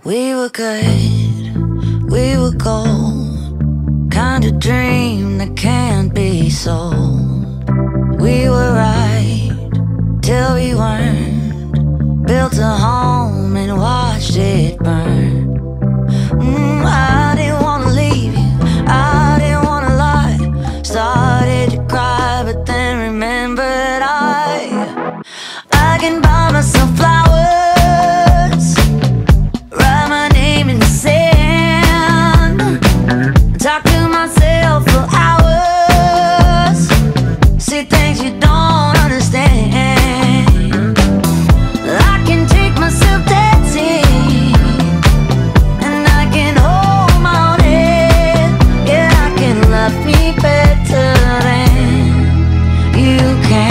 We were good, we were gold, kind of dream that can't be sold. We were right till we weren't, built a home and watched it burn. I didn't wanna leave you, I didn't wanna lie. Started to cry, but then remembered I can buy myself flowers, write my name in the sand, talk to myself for hours, see things you don't understand. I can take myself dancing, and I can hold my own head. Yeah, I can love me better than you can.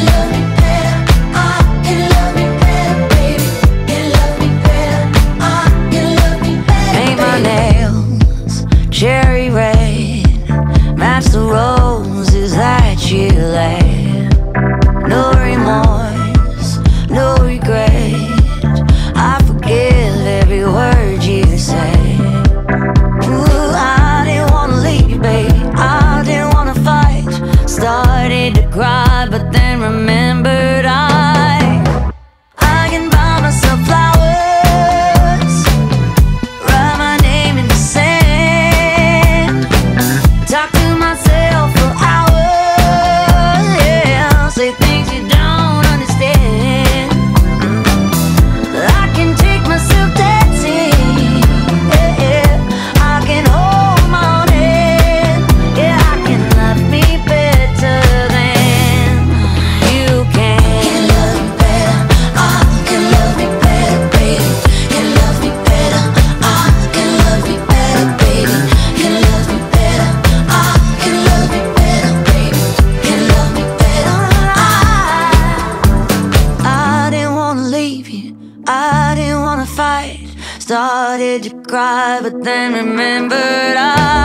Cherry red, match the roses that you laid. No remorse, no regret, I forgive every word you say. Ooh, I didn't wanna leave you, baby, I didn't wanna fight. Started to cry, but then remembered I can buy myself flowers, write my name in the sand, talk to myself for hours, yeah, say things you don't understand. I can take myself dancing, yeah, I can hold my own head. Yeah, I can love me better than you can. Can love me better, I can love me better, baby. Can love me better, I can love me better, baby. Can love me better, I can love me better, baby. Can love me better, I didn't wanna leave you, I didn't wanna fight. Started to cry, but then remembered